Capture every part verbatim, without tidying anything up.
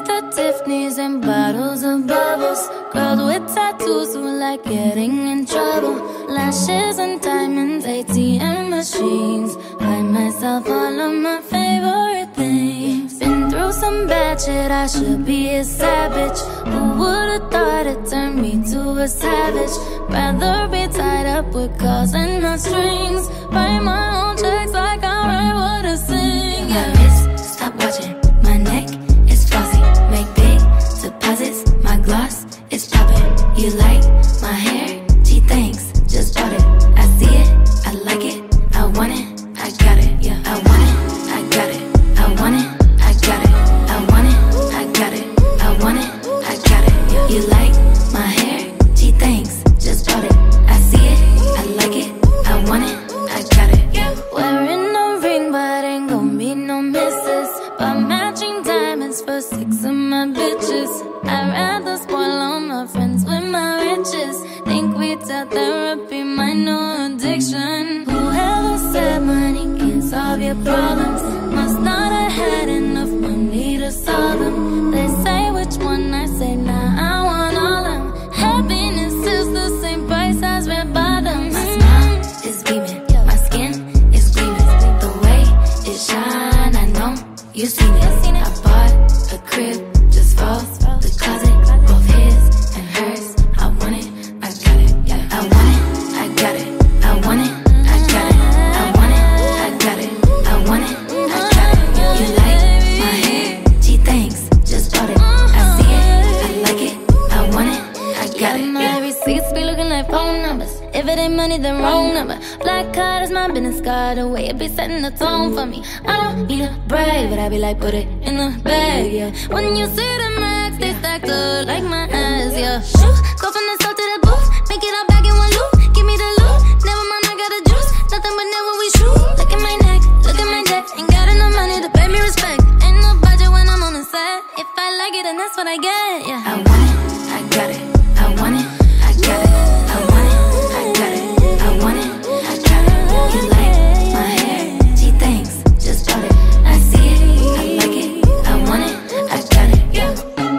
the Tiffany's and bottles of bubbles. Girls with tattoos who like getting in trouble. Lashes and diamonds, A T M machines. Buy myself all of my favorite things. Been through some bad shit, I should be a savage. Who would've thought it turned me to a savage? Rather be tied up with calls and not strings. Write my own checks like I write what I sing. My wrist, stop watching. My neck is flossy. Make big deposits. My gloss is popping. You like my hair? Gee, thanks. Just bought it. I see it. I like it. I want it. I got it. Yeah, I want it. I got it. I want it. I got it. I want it. I got it. I want it. I got it. Yeah. You like my hair? Gee, thanks. Just bought it. I see it. I like it. I want it. I got it. Yeah. Wearing no ring, but ain't gon' be no misses. But matching diamonds for six of my bitches. I'd rather spoil all my friends with my riches. Think we tell therapy my new addiction. Whoever said money can't solve your problems must not have had enough money to solve them. They say which one, I say nah, I want all of them. Happiness is the same price as red bottoms. My smile is beaming, my skin is gleaming. The way it shine, I know you seen it. I bought a crib just for the closet, both his and hers. I want it, I got it. Yeah, I want it, I got it. I want it, I got it. I want it, I got it. I want it, I got it. You like my hair? Gee, thanks. Just bought it. I see it, I like it. I want it, I got it. My receipts be looking like phone numbers. If it ain't money, then wrong number. Black card is my business card. The way it be setting the tone for me. I don't need a brag, but I be like, put it in the bag, yeah. When you see the max, they stacked up like my ass, yeah. Shoot, go from the south to the booth, make it all back in one loop. Give me the loot, never mind, I got the juice. Nothing but never we shoot. Look at my neck, look at my neck. Ain't got enough money to pay me respect. Ain't no budget when I'm on the set. If I like it, then that's what I get, yeah. I want it, I got it. I want it, I got it. I want it, I got it. I want it, I got it. You like my hair? Gee, thanks. Just bought it. I see it, I like it. I want it, I got it. Yeah.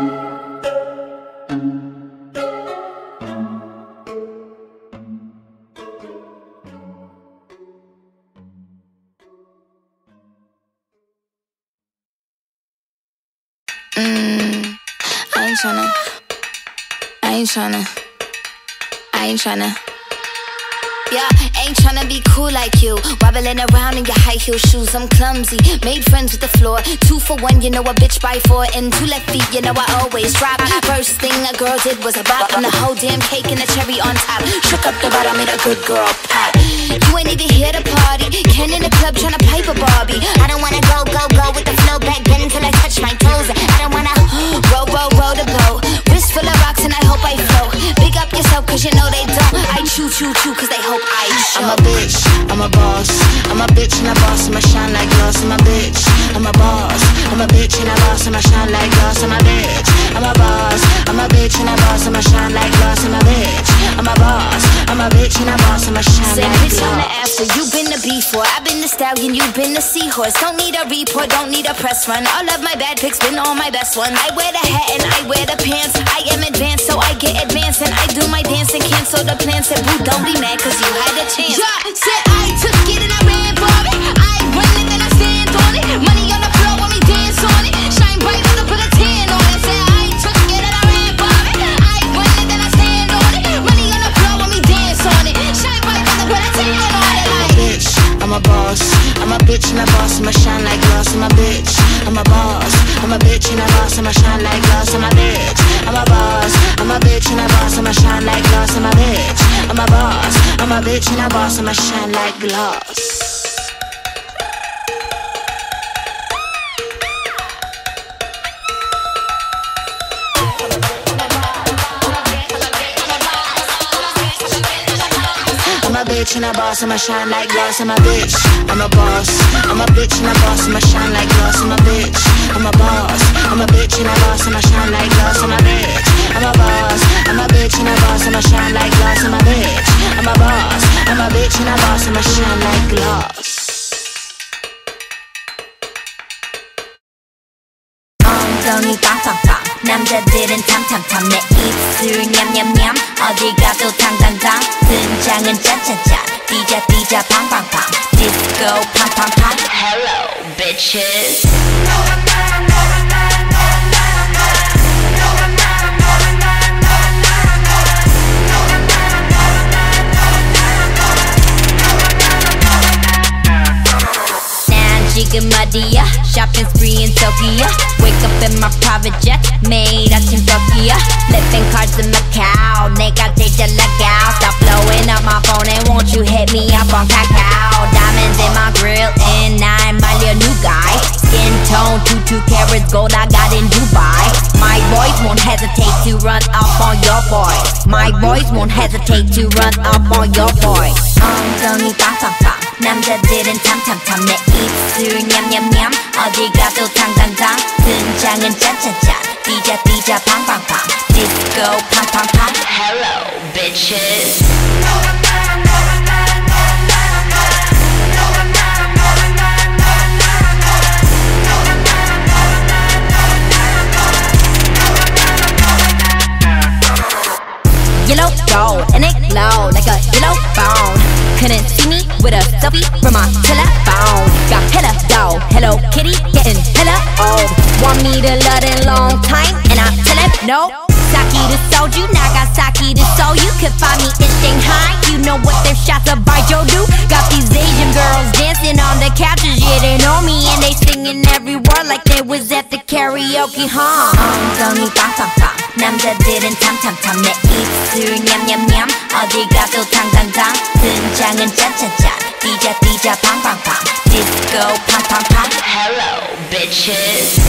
Mm, I ain't tryna, I ain't tryna, I ain't tryna. Yeah, ain't tryna be cool like you. Wobbling around in your high heel shoes, I'm clumsy. Made friends with the floor. Two for one, you know a bitch by four. And two left feet, you know I always drop. First thing a girl did was a bop. And the whole damn cake and the cherry on top. Shook up the bottom, made a good girl pop. You ain't even here to party. Ken in the club tryna pipe a Barbie. I don't wanna go, go, go with the flow back then until I touch my toes. I don't wanna roll, roll, roll the boat. Wrist full of rocks and I hope I float. Big up yourself cause you know they don't. I chew, chew, chew cause they hope I show. I'm a bitch, I'm a boss. I'm a bitch and a boss, I'ma shine like glass. I'm a bitch, I'm a boss. I'm a bitch and a boss, I'ma shine like glass. I'm a bitch, I'm a boss. I'm a bitch and a boss, I'ma shine like glass. I'm a bitch, I'm a boss. I'm a bitch and a boss, I'ma shine Say, like bitch, I'm the glass. after, you been the before. I've been the stallion, you've been the seahorse. Don't need a report, don't need a press run. All of my bad pics been all my best ones. I wear the hat and I wear the pants. I am advanced, so I get advanced. And I do my dance and cancel the plans. Said, boo, don't be mad cause you had a chance. Yeah, said I took it and I ran for it. I run it and I stand on it. Money on the floor when we dance on it. Shine bright on it, put a tan on it. Said I took it and I ran for it. I run it and I stand on it. Money on the floor when we dance on it. Shine bright on it, put a tan on it. Like, bitch, I'm a boss. I'm a bitch and a boss, I'ma shine like glass. I'm a bitch, I'm a boss. I'm a bitch and a boss, I'ma shine like glass. I'm a bitch, I'm a boss. I'm a bitch and a boss, I'ma shine like glass. I'm a bitch, I'm a boss. I'm a bitch and a boss, I'ma shine like glass. I'm a bitch and a boss, I'ma shine like glass. I'm a bitch, I'm a boss. I'm a bitch and a boss, I'ma shine like glass. I'm a bitch, I'm a boss. I'm a bitch and a boss, I'ma shine like glass. I'm a bitch, I'm a boss. I'm a bitch and a boss, I'ma shine like glass. I'm a bitch, I'm a boss. I'm a bitch and a boss, I'ma shine like glass. don't need that 빵빵빵 남자들은 탐탐탐 내 입술 냠냠냠 어디 가도 당당당 등장은 짠짠짠 뛰자 뛰자 팡팡팡 디스코 팡팡팡 Hello bitches 지금 어디야? Shopping spree in Tokyo Wake up in my private jet Made out in Tokyo Flipping cards in Macau 내가 제일 잘 나가 Stop blowing up my phone And won't you hit me up on Kakao Diamonds in my grill And I'm my new guy Skin tone two two carats gold I got in Dubai My boys won't hesitate to run up on your boy My boys won't hesitate to run up on your boy 엉덩이 빵빵빵 남자들은 탐탐탐 내 입술 냠냠냠 어디 가도 당당당 등장은 짠짠짠 뛰자 뛰자 팡팡팡 디스코 팡팡팡 Hello bitches Yellow gold and it glow like a yellow bone Couldn't see me with a selfie from my telephone Got hella dough, Hello Kitty getting hella old Want me to love in long time and I tell him no Saki to soju, Nagasaki to Seoul You could find me in Shanghai You know what their shots of Baijiu do Got these Asian girls dancing on the couches Yeah, they know me and they singing every word Like they was at the karaoke, huh? 엉덩이 빵빵빵 남자들은 탐탐탐 내 입술 냠냠냠 어디 가도 당당당 등장은 짠짠짠 뛰자 뛰자 팡팡팡 디스코 팡팡팡 Hello bitches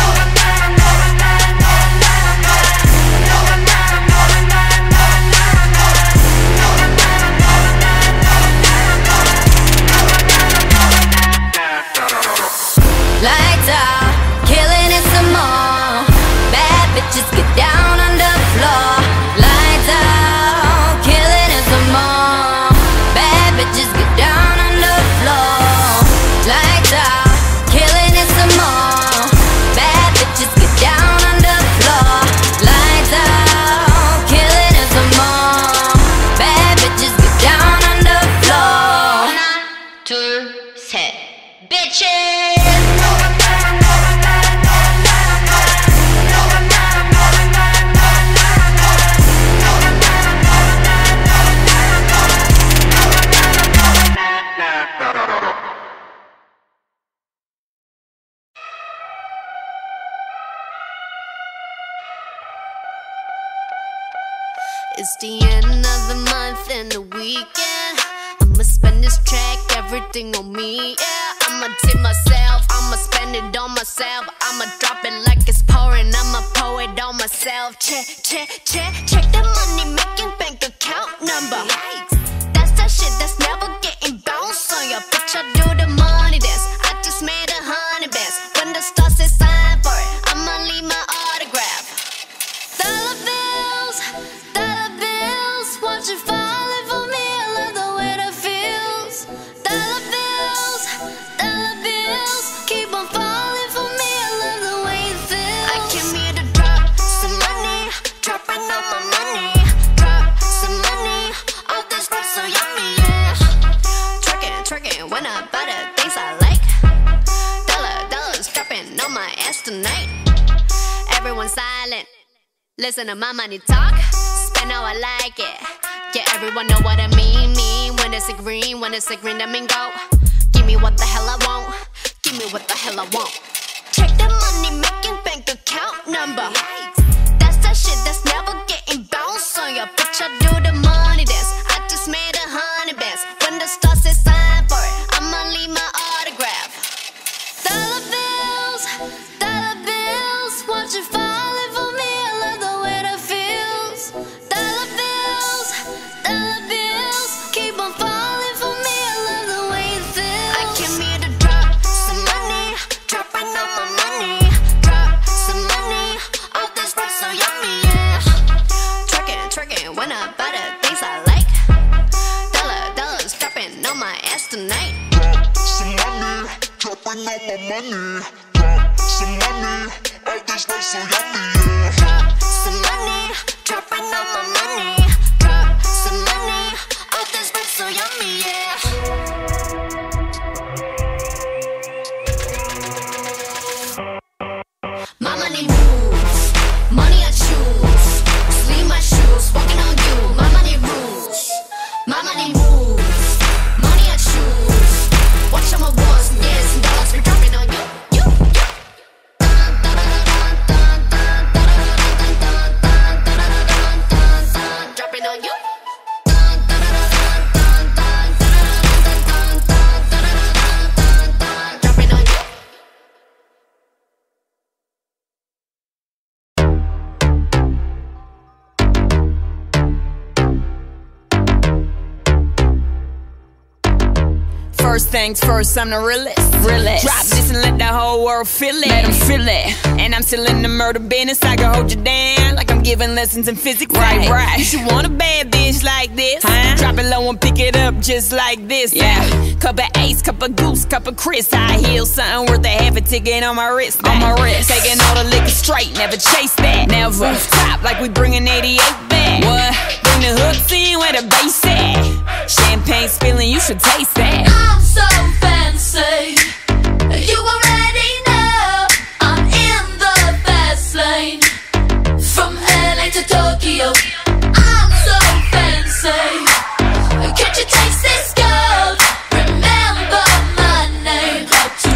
Lights out, killing it some more Bad bitches get down on the floor Lights out, killing it some more Bad bitches get down on the floor Lights out, killing it some more Bad bitches get down on the floor Lights out, killing it some more Bad bitches get down on the floor 하나, 둘, 셋 Bitches It's the end of the month and the weekend I'ma spend this track, everything on me, yeah I'ma tip myself, I'ma spend it on myself I'ma drop it like it's pouring, I'ma pour it on myself Check, check, check, check the money making bank account number That's that shit that's never getting bounced on ya Bitch, I do the money dance, I just made a hundred bands When the stars say sign for it, I'ma leave my autograph Dollar bills, dollar bills, watch it falling for me. I love the way that feels. Dollar bills, dollar bills, keep on falling for me. I love the way it feels. I came here to drop some money, dropping all my money, drop some money. All this stuff so yummy, yeah. Twerking, twerking, when I buy the things I like. Dollar, dollars dropping on my ass tonight. Everyone silent. Listen to my money talk, spend how I like it. Yeah, everyone know what I mean, mean. When it's a green, when it's a green, I mean go. Give me what the hell I want, give me what the hell I want. Check the money making bank account number. That's that shit that's never getting bounced on ya. Bitch, I do the money dance, I just made a hundred bands. When the stars say sign for it, I'ma leave my autograph. Dollar bills, dollar bills, watch it falling for me. I love the way that feels. Dollar bills, dollar bills, keep on falling for me. I love the way it feels. I came here to drop some money, dropping all my money, drop some money. All this stuff so yummy, yeah. Twerking, twerking, when I buy the things I like. Dollar, dollars dropping on my ass tonight. Drop some money, dropping all my money. Drop some money, all this stuff so so yummy, yeah. Drop some money, dropping all my money. Drop some money, all this rent so yummy, yeah. My money moves, money I choose. Sleeve my shoes, walking on you. My money rules, my money moves, money I choose. Watch all my walls, yes, and dollars be dropping on you. You, you. Dropping on you. Dropping on you. First things first, I'm the realest. realest. Drop this and let the whole world feel it. Let them feel it. And I'm still in the murder business. I can hold you down like I'm giving lessons in physics. Right, right. You should want a bad bitch like this. Huh? Drop it low and pick it up just like this. Yeah. Cup of Ace, cup of Goose, cup of Chris. I heal something worth a half a ticket on my wrist. On my wrist. Taking all the liquor straight, never chase that. Never. Top like we bringing eighty-eight back. What? Bring the hooks in where the bass at. Champagne spilling, you should taste that. I'm so fancy, you already know. I'm in the fast lane, from L A to Tokyo. I'm so fancy, can't you taste this gold? Remember my name, how to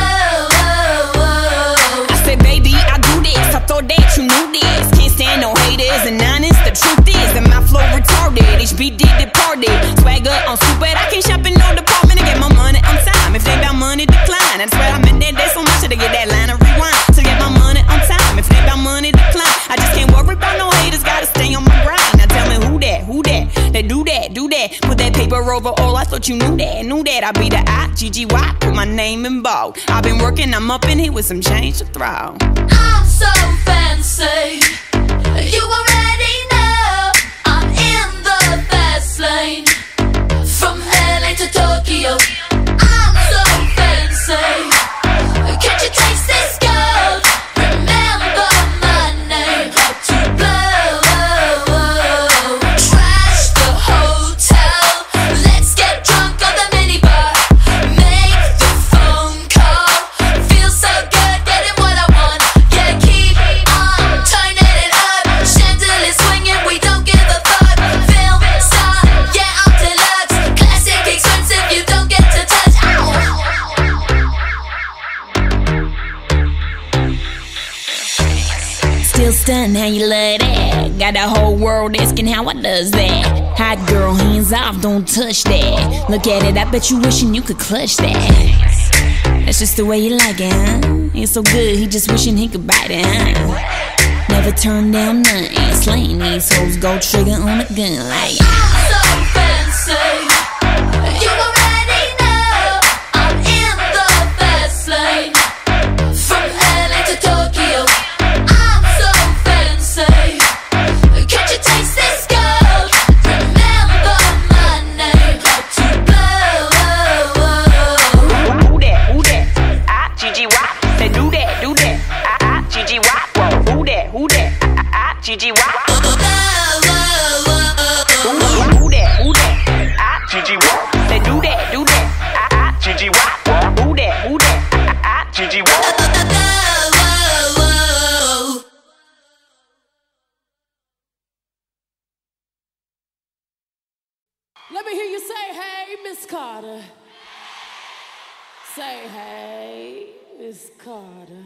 blow. I said, baby, I do this, I thought that you knew this. Can't stand no haters and honest, the truth is that my flow retarded. H B did departed, swagger on stupid. I can't shop in no department to get my money on time. If they got money, decline. I swear I'm in that day so much to get that line of rewind. To get my money on time. If they got money, decline. I just can't worry about no haters, gotta stay on my grind. Now tell me who that, who that, they do that, do that. Put that paper over all, I thought you knew that, knew that. I be the I, G G Y, put my name in bold. I've been working, I'm up in here with some change to throw. I'm so fancy, you already know. I'm in the fast lane, from L A to Tokyo. I'm so fancy, can't you taste this gold? Remember my name, how to blow. Trash the hotel, let's get drunk on the minibar. Make the phone call, feel so good getting what I want. Yeah, keep on turning it up, chandelier swinging, we don't give a fuck. Film star, yeah, I'm deluxe, classic expensive, you don't get to touch. Ow. Still stunned how you love that. Got the whole world asking how I does that. Hot girl, hands off, don't touch that. Look at it, I bet you wishing you could clutch that. That's just the way you like it, huh? It's so good, he just wishing he could bite it, huh? Never turn down nothing. Slaying these hoes, go trigger on a gun like. I'm so fancy, you already know. I'm in the fast lane, from L A to Tokyo. I'm so fancy, can't you taste this gold? Remember my name, how to blow. Who that, who that? I, G G Y. They do that, do that. I, I, G G Y. Who that, who that? I, I, G G Y. Who that, who that? I, G G Y. They do that, do that. I, I, G G Y. Who that, who that? I, I, G G Y. Let me hear you say, hey, Miss Carter. Say, hey, Miss Carter.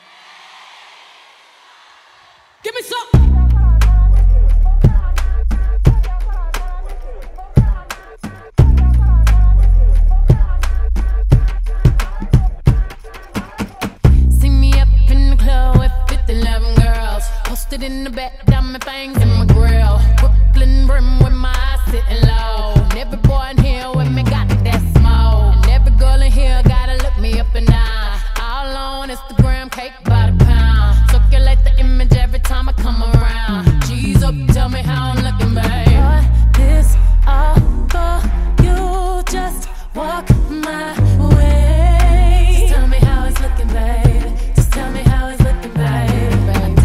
Give me some. See me up in the club with fifty eleven girls. Posted in the back, diamond fangs in my grill. Brooklyn brim with my eyes sitting low. And every boy in here with me got that smoke. And every girl in here gotta look me up and down. All on Instagram, cake by the pound. Circulate the image every time I come around. G's up, tell me how I'm looking, babe. What this all for? You just walk my way. Just tell me how it's looking, babe. Just tell me how it's looking, babe.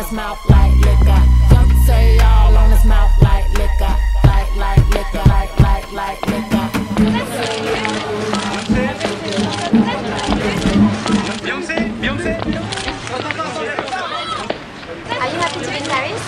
his mouth like liquor. Young say all on his mouth like liquor. Like, like liquor, like, like, like liquor. Beyoncé, Beyoncé. Are you happy to be in Paris?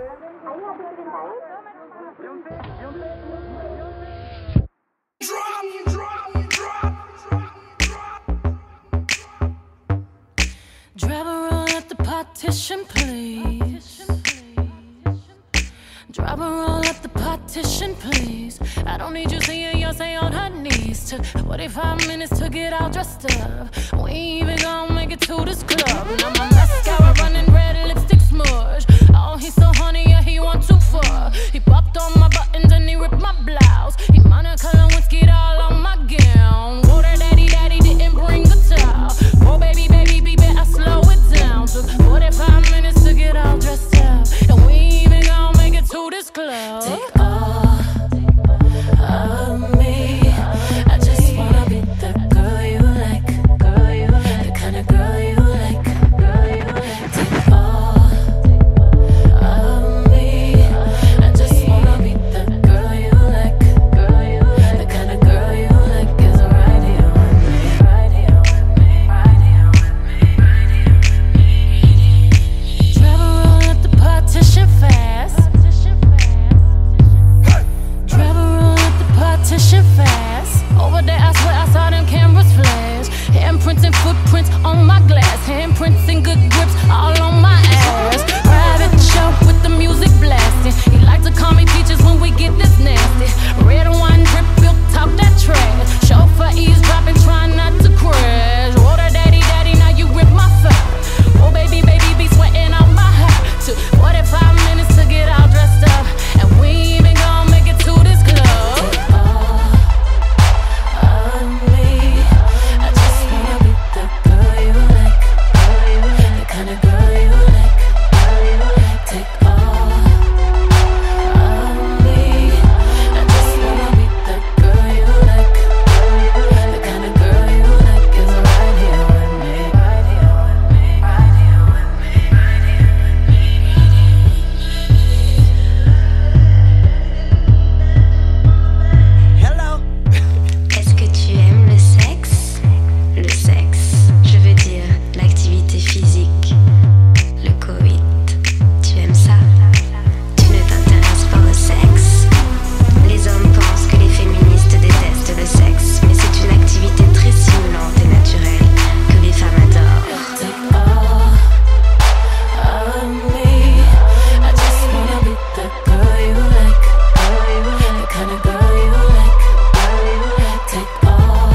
Drive a roll at the partition, please. Drive a roll at the partition, please. I don't need you seeing Beyonce on her knees. Took forty-five minutes to get all dressed up. We ain't even gonna make it to this club. Now my mascara running red, lipstick smudge. Oh, he's so honey, yeah, he want too far. He popped on my buttons and he ripped my blouse. He Monica Lewinsky'd all on my gown. Whoa, that daddy, daddy didn't bring a towel. Oh, baby, baby, baby, I slow it down. Took forty-five minutes to get all dressed up. And we ain't even gonna make it to this club. Take all of me. I just wanna be the girl you like, girl you like, the kind of girl you like, girl you like. Take all of me. I just wanna be the girl you like, girl you like, the kind of girl you like is right here with me, right here with me, right here with me, right here with me. Drive a roll at the partition fast. Drive a roll at the partition fast. Over there, I swear I saw them cameras flash. Handprints and footprints on my glass. Handprints and good grips all on my ass. Private show with the music blasting. He like to call me peaches when we get this nasty. Red wine drip, built talk that trash. Chauffeur eavesdropping, trying not to crash. Water daddy, daddy, now you rip my fur. Oh baby, baby, be sweating on my hair. Took forty-five minutes to get all dressed up. And we ain't even gonna make it to this club. Take all of me. I just wanna be the girl you like, girl you like, the kind of girl you like, girl you like. Take all of me. I just wanna be the girl you like, girl you like, the kind of girl you like is right here with me, right here with me, right here with me, right here with me. Hello. Est-ce que tu aimes le sexe? Le sexe, je veux dire l'activité physique, le coït. Tu aimes ça? Tu ne t'intéresses pas au sexe? Les hommes pensent que les féministes détestent le sexe, mais c'est une activité très stimulante et naturelle que les femmes adorent. Take all of me. I just wanna be the girl you like, girl you like, the kind of girl you like, girl you like. Take all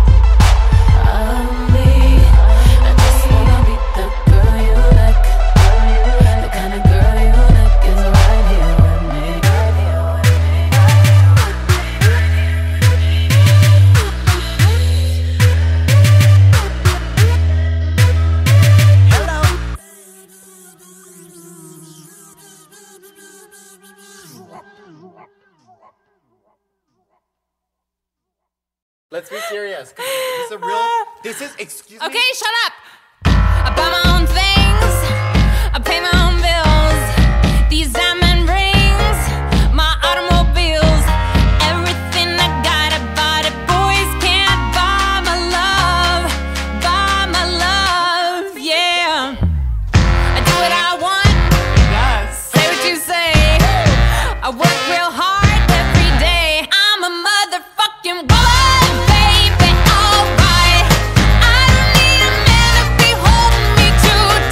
of me. I just wanna be the girl you like, girl you like, the kind of girl you like is right here with me, right here with me, right Hello. Let's be serious. This is a real. This is. Excuse me. Okay, shut up. I buy my own things. I pay my own bills. These diamond rings, my automobiles, everything I got, I bought it. Boys can't buy my love, buy my love, yeah. I do what I want. Yes. Say what you say. I work real hard every day. I'm a motherfucking woman, baby. Alright. I don't need a man to be holding me too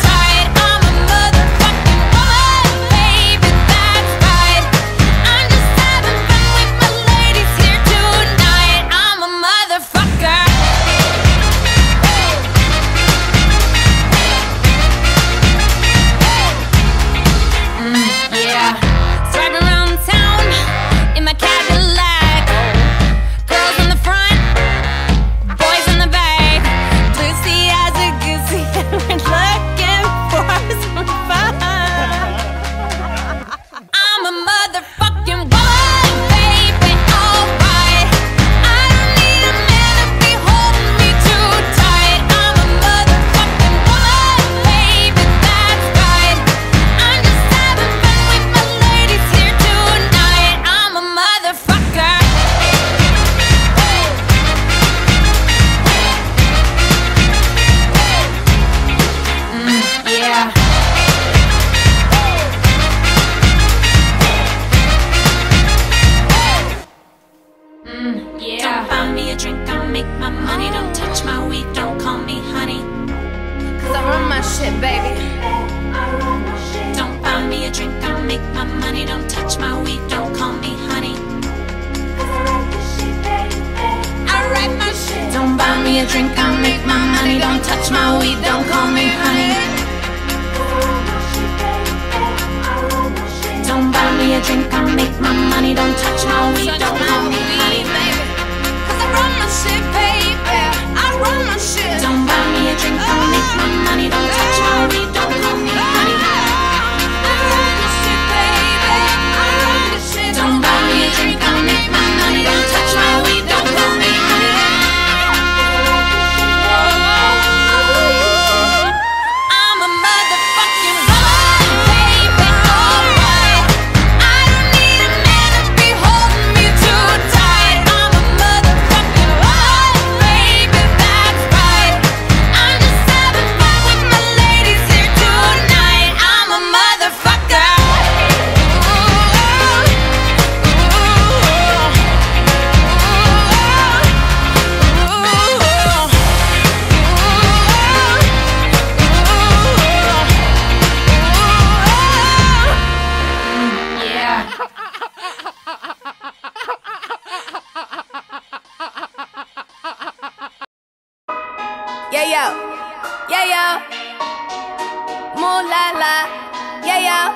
moo la la, yeah yeah.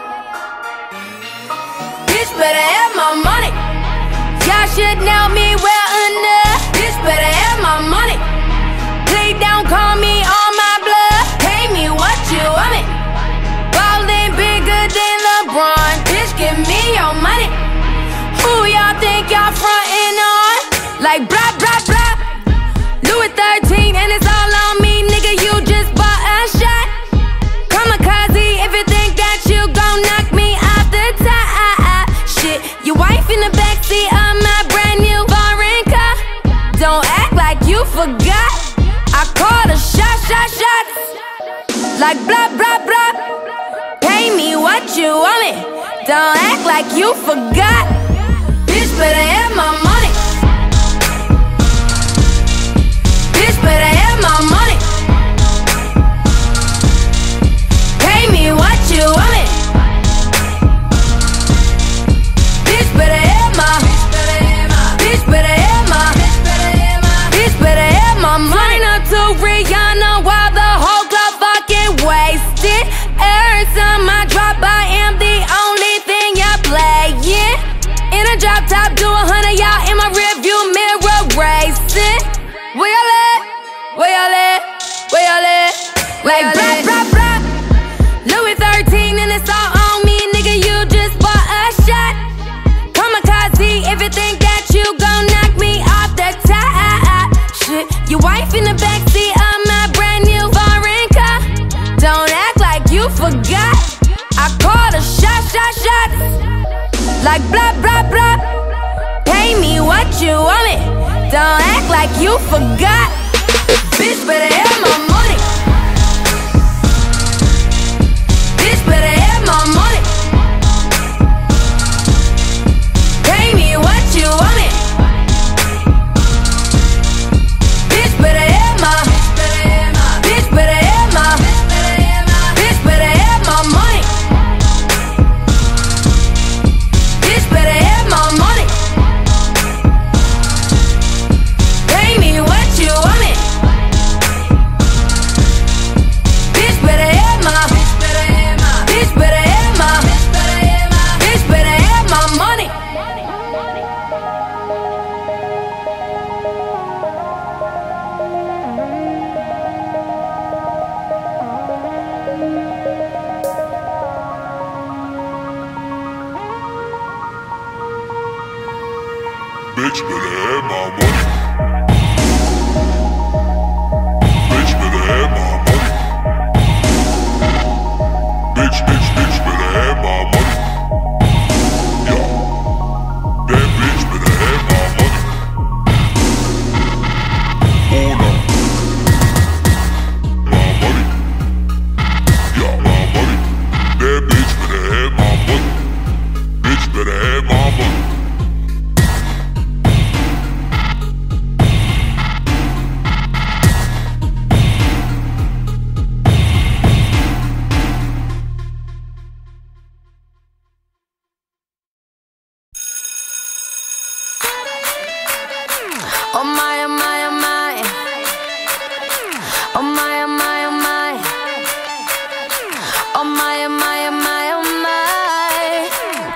Bitch better have my money. Y'all should know me well enough. Bitch better have my money. Please don't call me on my blood. Pay me what you want it. Ballin' bigger than LeBron. Bitch, give me your money. Who y'all think y'all frontin' on? Like blah blah blah. Louis thirteen and it's all on me, nigga. You just bought a shot. Kamikaze if you think that you gon' knock me off the top. Shit, your wife in the backseat of my brand new foreign car. Don't act like you forgot. I called a shot, shot, shots. Like blah blah blah. Pay me what you want it. Don't act like you forgot. Bitch better have my money. Bitch better have my money. Pay me what you want it. Bitch better have my. Bitch better have my. Bitch better have my money. Up to Rihanna while the whole club fucking wasted. Every time I drop, I am the only thing you're playing. In a drop top, do a hundred y'all in my rearview mirror racing. Where y'all at? Where y'all at? Where y'all at? Like blah blah blah. Louis thirteen and it's all on me, nigga. You just bought a shot. Kamikaze if you think that you gon' knock me off the top. Shit, your wife in the backseat of my brand new foreign car. Don't act like you forgot. I called a shot, shot, shots. Like blah blah blah. Pay me what you want it. Don't act like you forgot. Bitch better have my money. Bitch better have my money. Pay me what you want it. Bitch better have my. Bitch better have my. Bitch better have my money. Bitch better have my money. Pay me what you want it. Bitch better have my. Bitch better have my. Bitch better have my money. Bitch better have my money. Bitch better have my money. Bitch, bitch, bitch better have my money. Yeah. That bitch better have my money. Hold on. My money. Yeah, my money. That bitch better have my money. Bitch better have my money. Oh my, oh my, oh my. Oh my, oh my, oh my. Oh my, oh my, oh my, oh my.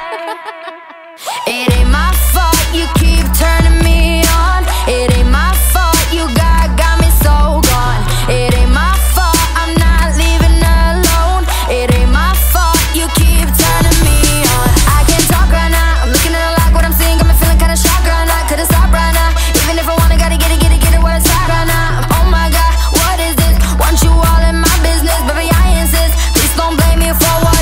It ain't my fault you keep turning me on. It ain't my fault you got, got me so gone. It ain't my fault I'm not leaving alone. It ain't my fault you keep turning me on. I can't talk right now, I'm looking at a lot, what I'm seeing got me feeling kinda shocked right now. Couldn't stop right now. Even if I wanna, gotta get it, get it, get it where it's at right now. Oh my God, what is this? Want you all in my business, baby, I insist. Please don't blame me for what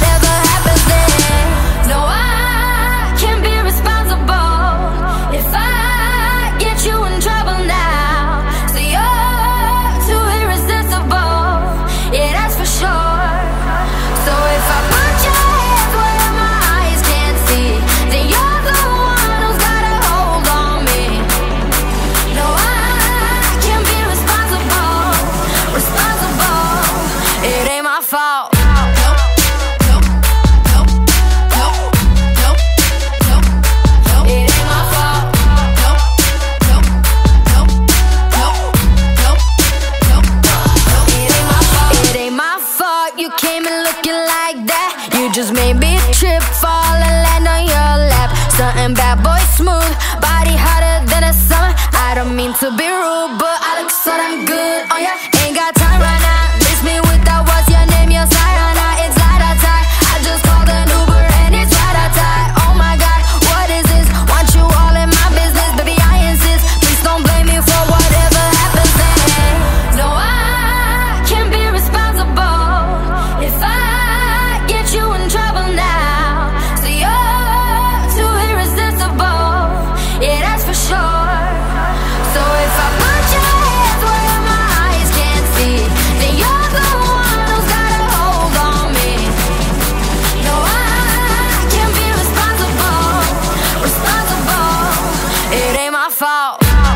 looking like that. You just made me trip, fall and land on your lap. Something bad boy smooth, body hotter than a summer. I don't mean to be rude, but I look so damn good on ya. Ain't got time right now. Miss me with that, what's your name? Your sayonara, it's light outside. I just called an Uber and it's right outside. Oh my God, what is this? Want you all in my business, baby, I insist. Please don't blame me for whatever happens then. No, I can't be responsible if I get you in trouble now. So you're too irresistible, yeah, that's for sure. So if I put your hands where my eyes can't see, then you're the one who's got a hold on me. No, I can't be responsible, responsible. It ain't my fault.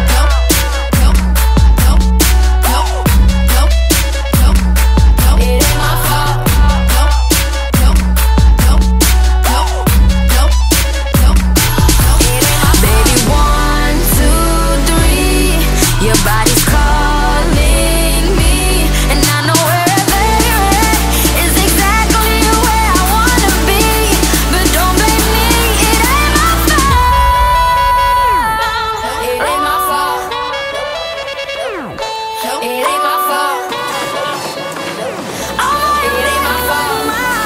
Your body's calling me, and I know wherever you're at is exactly where I wanna be. But don't blame me, it ain't my fault. It ain't my fault. It ain't my fault. Oh, it ain't my fault.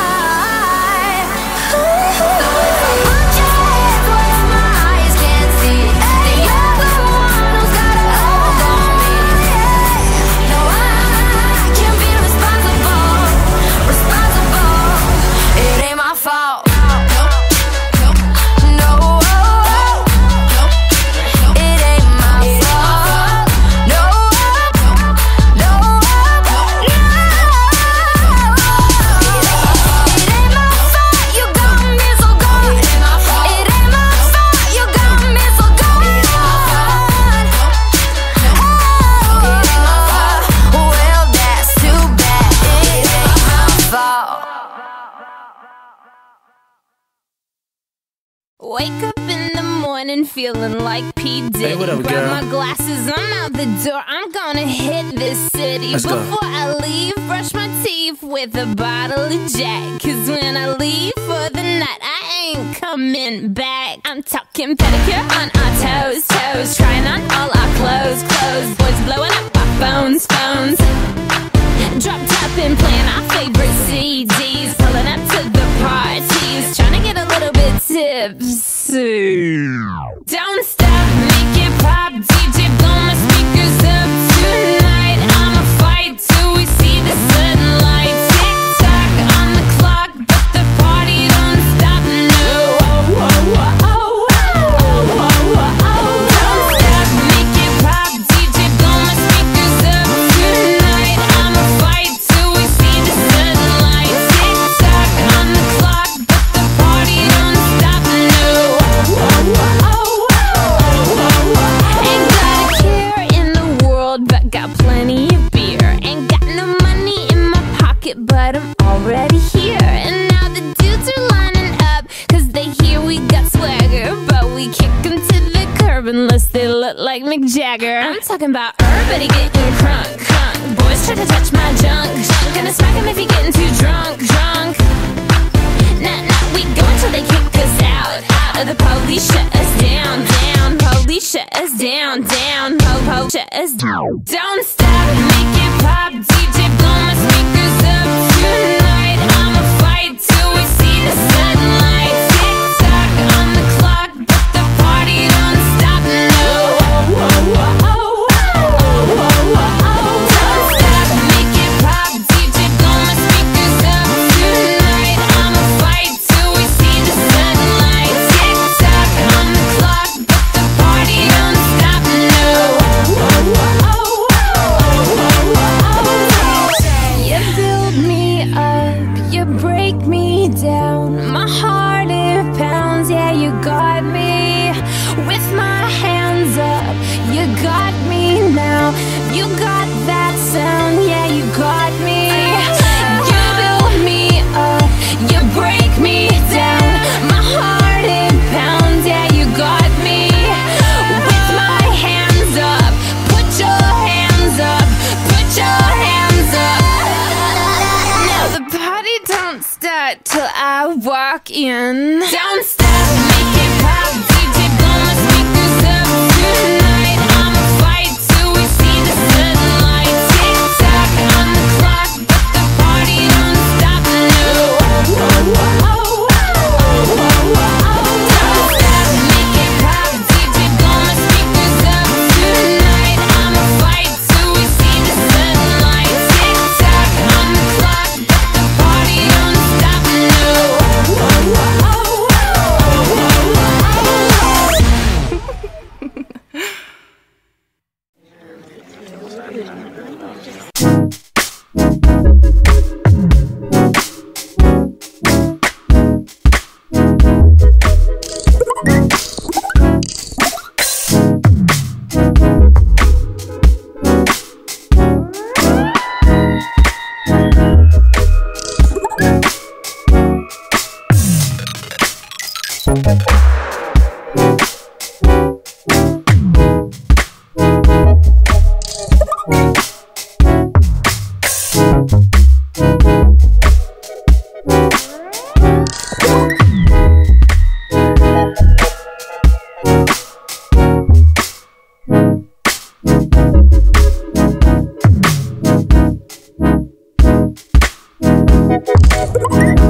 So if I put your hands where my eyes can't see, then you're the one who's got a hold on me. No, I can't be responsible, responsible. It ain't my fault. No, it ain't my fault. No, no, no. It ain't my fault you got me so gone. It ain't my fault. It ain't my fault you got me so gone. Oh, well, that's too bad. It ain't my fault. Wake up in the morning feeling like P. Diddy. Hey, what up, Grab girl? my glasses, I'm out the door. I'm gonna hit this city. Let's go. Before I leave, brush my teeth with a bottle of Jack. Cause when I leave for the night, I ain't coming back. I'm talking pedicure on our toes, toes. Trying on all our clothes, clothes. Boys blowing up our phones, phones. Drop top and playing our favorite C Ds. Pulling up to the parties, trying to get a little bit tipsy. Don't stop, make it pop, D J blow my speakers up tonight. I'ma fight till we see the sunlight. Tick tock on the clock, but the party don't stop, no. Oh, oh, oh, oh, oh, oh, oh, oh. Don't stop, make it pop, D J blow my speakers up tonight. I'ma fight till we see the sunlight. Tick tock on the clock, but the party don't stop, no. Oh, oh, oh, oh, oh, oh. Ain't got a care in the world, but got plenty of beer. Ain't got no money in my pocket, but I'm already here. And now the dudes are lining up, cause they hear we got swagger. But we kick them to the curb unless they look like Mick Jagger. I'm talking about everybody getting crunk, crunk. Boys try to touch my junk, junk. Gonna smack him if he getting too drunk, drunk. Nah, nah, we go until they kick us out, out. Or the police shut us down, down. Police shut us down, down. Po, po, shut us down. Don't stop, make it pop, D J blow my speakers up tonight. I'ma fight till we see the sunlight. Tick tock on the clock, but the party don't stop, no. Oh, oh, oh, oh, oh, oh, oh. Don't stop, make it pop, D J blow my speakers up tonight. I'ma fight till we see the sunlight. Tick tock on the clock, but the party don't stop, no. Oh, oh, oh, oh. start till I walk in. Don't stop, make it pop, D J blow my speakers up tonight. I'ma fight till we see the sunlight. Tick tock on the clock, but the party don't stop. No. Don't stop, make it pop, D J blow my speakers up tonight. I'ma fight till we see the sunlight. Tick tock on the clock, but the party don't stop. No. We'll be right back.